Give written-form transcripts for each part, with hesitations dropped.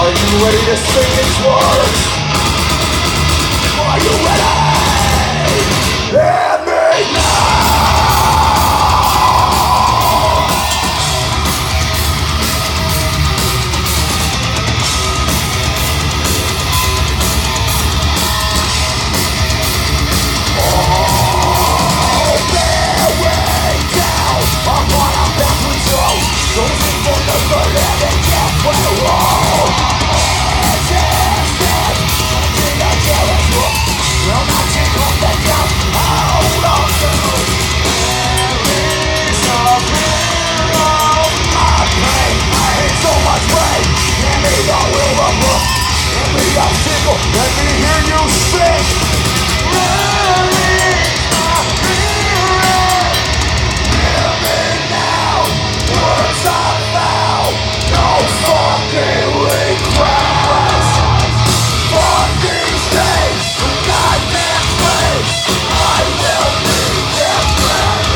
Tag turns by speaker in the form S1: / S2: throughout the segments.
S1: Are you ready to sing these words? Are you ready? Hear me now! Let me hear you sing. Release my spirit. Hear me now. Words I found. No fucking regrets. Fuck these days. Goddamn place. I will be different.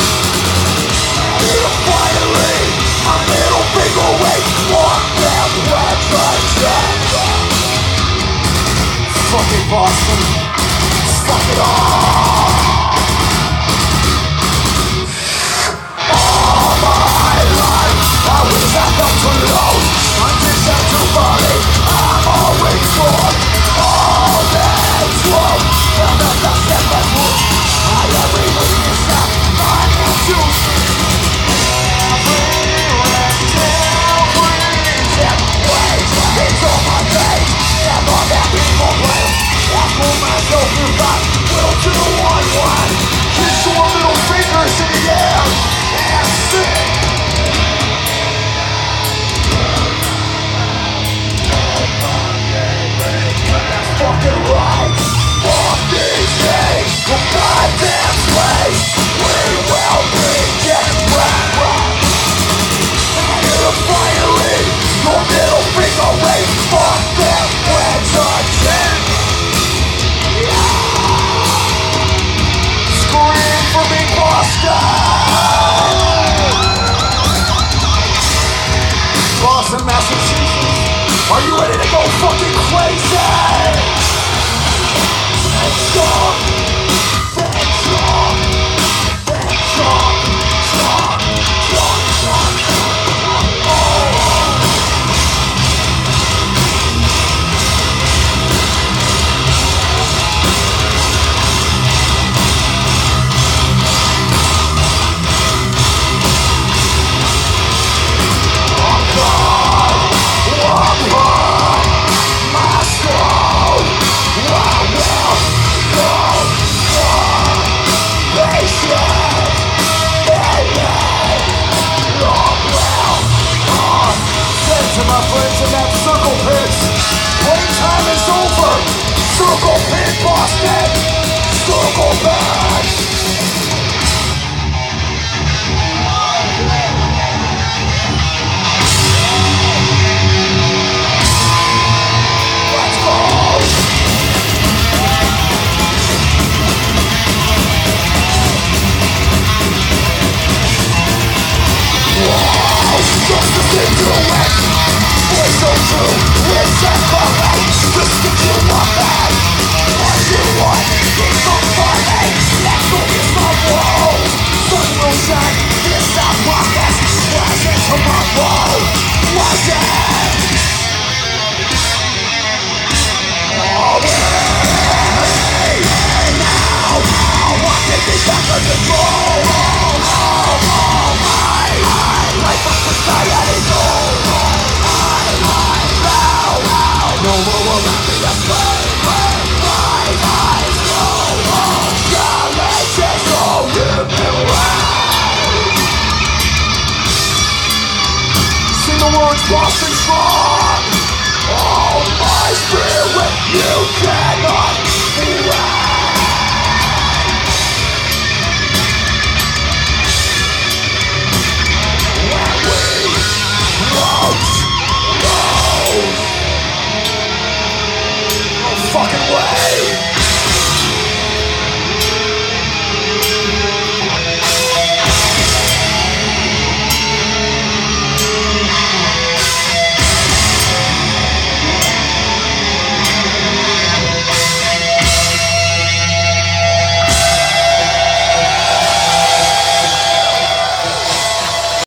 S1: Finally, my middle finger waits. Walk them represent. Fucking Boston, fuck it all. All my life, I was at the too I'm just too funny, I'm always wrong. All that's wrong, now that that's never true. I every movie is not, I am too. It's on my face, and all that people blame. I pull myself through that will to the one. Kiss your little fingers in the air and sing. That's fucking right. Fuck these days, the goddamn place. We will be different. And finally, your middle finger waves. Fuck them president. Scream for me, Boston! Boston, Massachusetts, are you ready to go fucking crazy? Let's go! To my friends in that circle pit, playtime is over. Circle pit, Boston. Circle back. Let's go. Wow, just the thing to the west. It's so true, it's separate. Just get you one bag. What you want, it's so funny. Let's go get my world. Sun will shine, this our podcast. Flash it tomorrow. Watch it. All day. Now, I want to get back on control. Life of society's over. No more will not be a slave. My eyes go challenges all human right. Sing the words, Boston strong. All my spirit, you cannot erase.